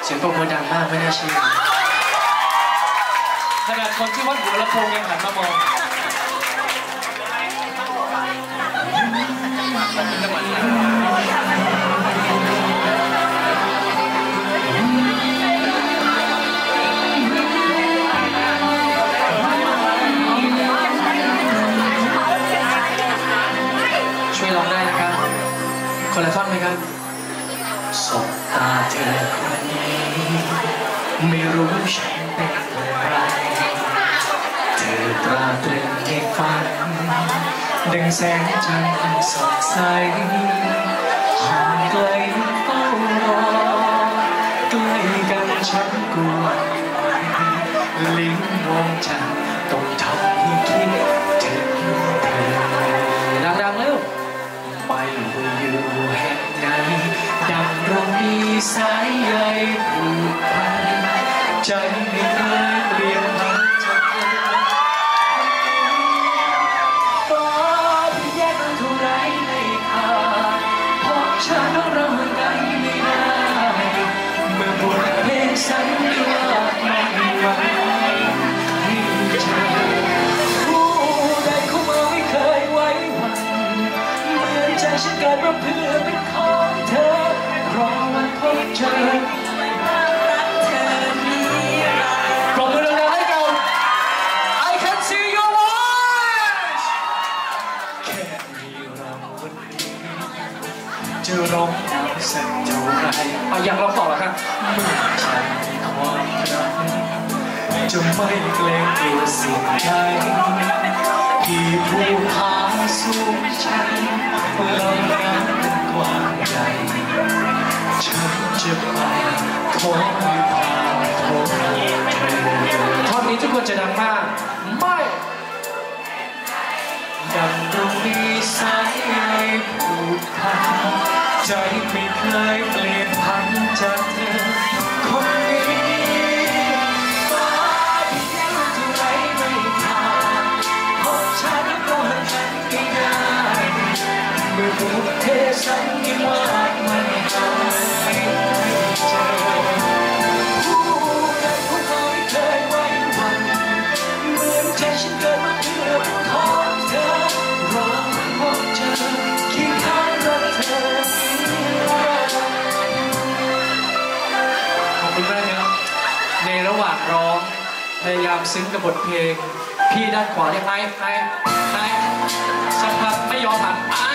เสียงปรบมือดังมากไม่น่าเชื่อขนาดคนที่วัดหัวลำโพงยังหันมามองช่วยร้องได้นะครับคนละท่อนไหมครับสบตาเธอคนนี้ไม่รู้ฉันเป็นอะไรเธอตราตรึงในฝันดังแสงจันทร์สดใสห่างไกลเฝ้ารอใกล้กันฉันกลัวลิ้นมองจันทร์ต้องทำให้คิดถึงเธอดังๆเร็วไม่ว่าอยู่แห่งไหนดังเรามีสายใยผูกพันใจไม่เคยเปลี่ยนผันจากเธอฟ้าที่แยกกันเท่าไรไม่ขาดเพราะฉันเราห่างกันไม่ได้เมื่อบทเพลงสัญญาไม่ไหวให้เธอผู้ใดเข้ามาไม่เคยไว้วันเหมือนใจฉันเกิดมาเพื่อเป็นของเธอรอวันพบเจอจะร้องดังสักเท่าไรอยากร้องต่อเหรอครับเมื่อฉันมีความรักจะไม่เกรงกลัวสิ่งใดที่ผู้หาสู้ฉันเรานั้นกว้างใหญ่ฉันจะไปขอให้ผ่านพ้นเธอท่อนนี้ทุกคนจะดังมากไม่ดังตรงนี้สายใยผูกพันใจไม่เคยเปลี่ยนผันจากเธอคนนี้ฟ้าที่แยกเท่าไรไม่ขาดเพราะฉันก็ห่างกันไม่ได้เมื่อบุพเพสันนิวาสมันหายเจอผู้ใดผู้เขาไม่เคยไว้วันเหมือนใจฉันเกิดมาเพื่อเป็นของเธอรอวันพบเจอเคียงข้างรักเธอขอบคุณมากครับในระหว่างร้องพยายามซึ้งกับบทเพลงพี่ด้านขวาเรียกไอ้สักพักไม่ยอมหัน